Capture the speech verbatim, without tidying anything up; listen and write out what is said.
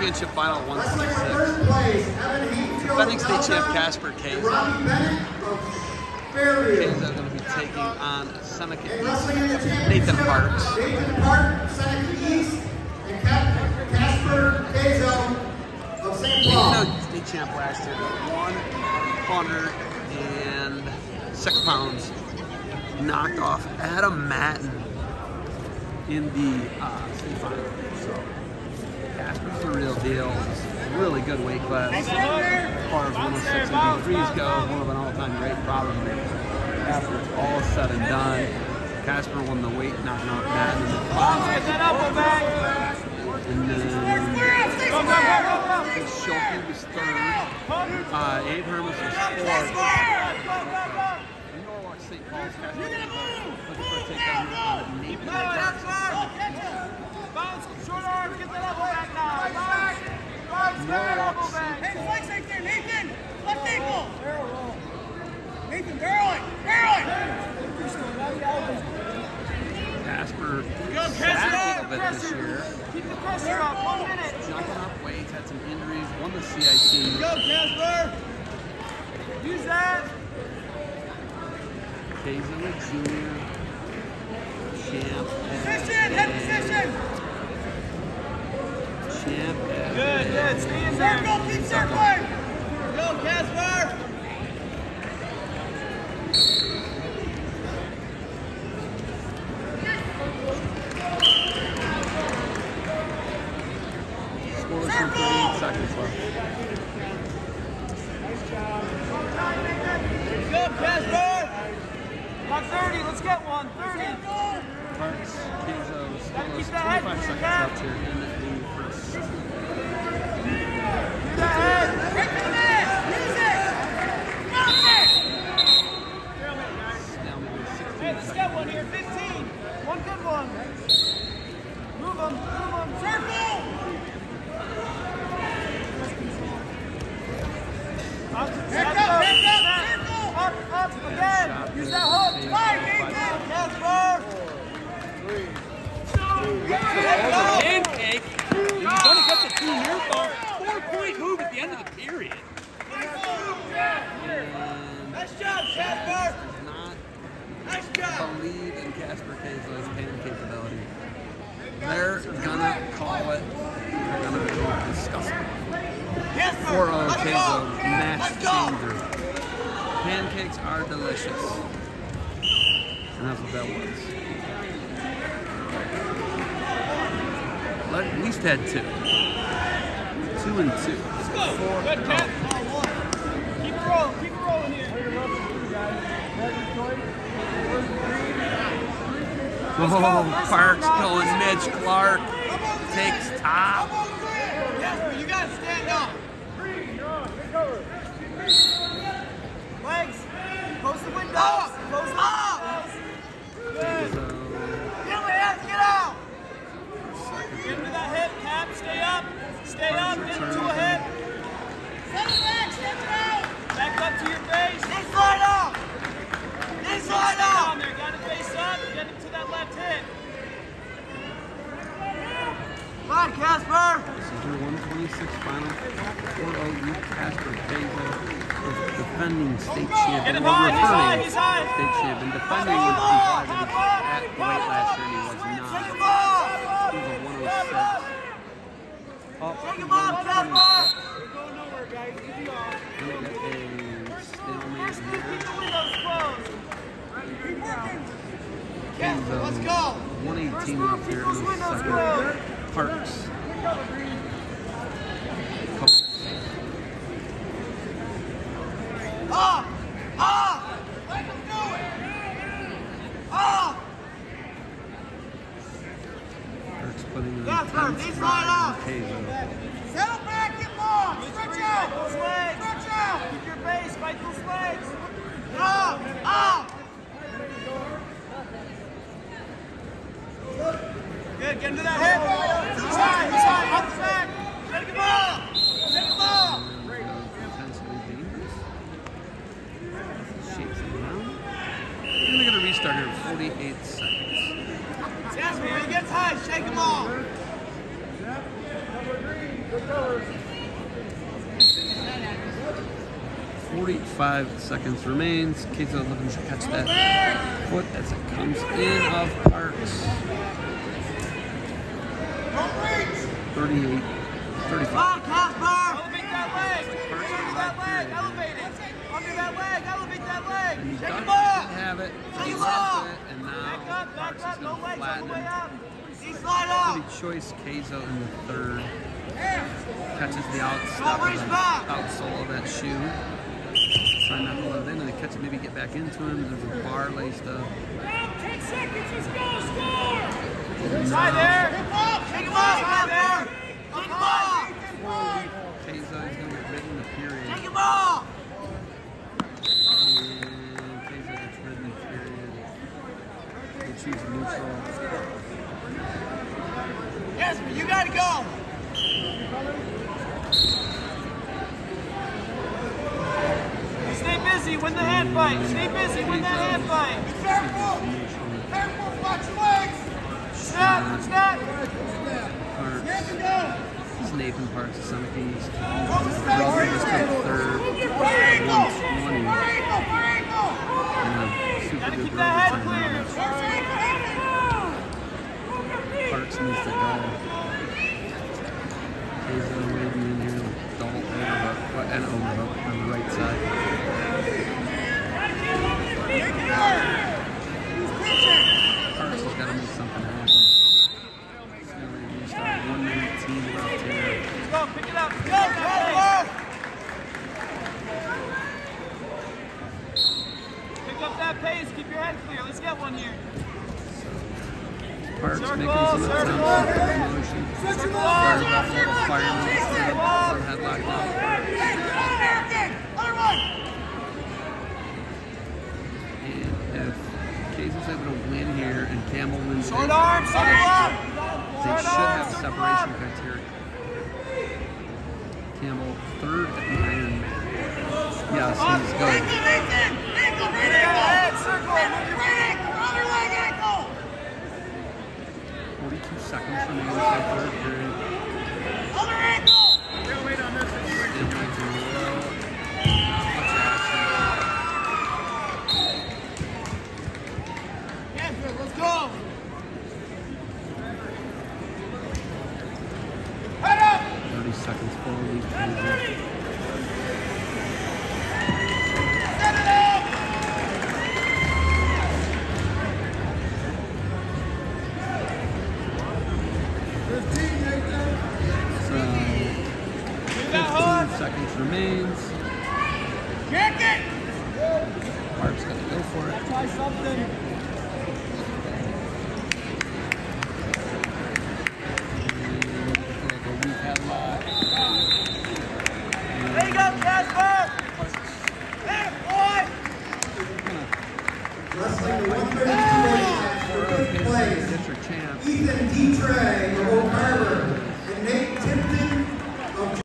championship final one twenty-six. Defending state champ Casper Kaza. Kaza is going to be taking on Seneca East. Nathan Parks. Nathan Parks, Seneca East, and Casper Kaza of Saint Paul. State champ last year, one hundred six pounds. Knocked off Adam Matten in the uh, semifinals. So Casper's the real deal. It's a really good weight class. As far as one oh six and threes go, one of an all-time great probably. After it's all said and done, Casper won the weight, knocking out Matten in the finals. And then Schulke was third. Uh, Abe Hermes was fourth. Saint Paul's Casper looking for a takedown on Nathan Parks. Bounce, short arm, get that elbow back now. Bounce, bounce, get that elbow back. Hey, flex right there, Nathan. Left ankle. Nathan, barreling, barreling. Casper sat a little bit this year. Keep the pressure up, one minute. Jumping up weights, had some injuries, won the C I T. Go, Casper. Use that. Kaza Junior Champ. Position, head position. Champ. Good, good. Stay in there. Circle, keep circling. Go, Casper. Score thirty-eight seconds left. Go, Casper. About thirty, let's get one. thirty. Parks, Kaza, Keep still that head, twenty-five seconds Cap. left here in the first. Keep that head. Right to the net. Use it. Bounce it. Hey, let's get one here. fifteen. One good one. Move them. Move them. Circle. Up, Back up, up, up, back up, up, circle. up, up, again. Use that hook. Five, Nathan. Casper. Pancake. He's going to get the two near ball. Four-point move at the end of the period. Nice job, Casper. Does not Nice job. believe in Casper Kaza's pancake ability. They're gonna call it. They're gonna go discuss it. four oh Kaza match changer. Pancakes are delicious. And that's what that was. At least had two. Two and two. Let's go. Four. Good catch. Keep it rolling. Keep it rolling here. Oh, Parks going Mitch Clark. Takes top. Casper, you got to stand up. Legs. Close the windows. Close the windows. Good. Get away, get out. Get into that hip, Cap. Stay up. Stay up. Get into a hip. Step it back. Step it out. Back up to your face. Knee slide up. Knee slide up. Down there. Got to face up. Get into that left hip. Come on, Casper. This is your one twenty-six final. four oh Casper Kaza is defending state champion. Get him Well, high. He's high. returning He's high. state champion. Defending with the at the weight last year, he was Take not. him off. He was a one oh six. Up Take to him off, one Casper. twenty-six. We're going nowhere, guys. Easy off. Gonna get a stalemate Keep here. the windows closed. Keep working. Kaza, Let's go. one eighteen First move, left keep here in those the windows second. closed. Parks. Up! Up! Let him do it! Up! Parks putting in That's right, intense knees drive right on up. Kaza. Settle back, get long! Stretch out! Those legs! Stretch out! Keep your base, fight those legs! Up! Up! Good, get into that hip! He's high, he's high, off the back! Take him up! Take him up! Intensely dangerous. Shakes it around. We're gonna get a restart here in forty-eight seconds. Jasmine, when he gets high, shake him off! forty-five seconds remains. Queso looking to catch that foot as it comes in of Parks. thirty-eight, thirty-five. Elevate that leg. Under that leg. Elevate it. Under that leg. Elevate that leg. And he Take does him off. have it. Take He him loves off. it. And Back now up. Back Parks up. is No going to legs all flatten the way him. up. He slide up. Pretty choice Queso in the third. Catches the outstep Oh, of he's the back. outsole of that shoe. Trying not to let it in and they catch it, maybe get back into him. There's a bar laced up. ten seconds, let's go, score! Try there. Take him off. Try there. Take him off. Queso is going to get rid in the period. Take him off. And Queso gets rid in the period. They choose neutral. Yes, but you gotta go. Stay busy, win the hand fight. Stay busy, win that hand fight. Careful! Careful, watch your legs! Snap, snap! Parks. Nathan Parks is on east. Far Rodriguez took third. ankle! one twenty. Far ankle! Far ankle! And then super Gotta good keep that head Robertson. clear. Parks needs to go. Queso waiting in here with double overhook and overhook on the right side. Parks has got to make something happen. He's going to restart one nineteen left here. Let's go, pick it up. Go, go, go! Pick up that pace, keep your head clear. Let's get one here. Parks Circle, making some circle. attempts at promotion. Circle. Fires off a little fireman instead of one headlock out. Other one! And if Queso's able to win here and Campbell wins Short it, arm, circle up! they Short should arm, have circle separation up. criteria. Campbell third at the Iron Man. Yes, he's going. Head, circle, move your feet. forty-two seconds remaining for the third period. Other ankle! Impact in low. Not much action. Yeah, good, let's go! Head up! thirty seconds forward. Set it up! So, fifteen seconds remains. Kick it! Park's gonna go for it. Try something. Like a weak headlock. There you go, Casper! There, boy! Wrestling the one thirty-two weight class for fifth place, Get your chance. Ethan Dietrich of Oak Harbor.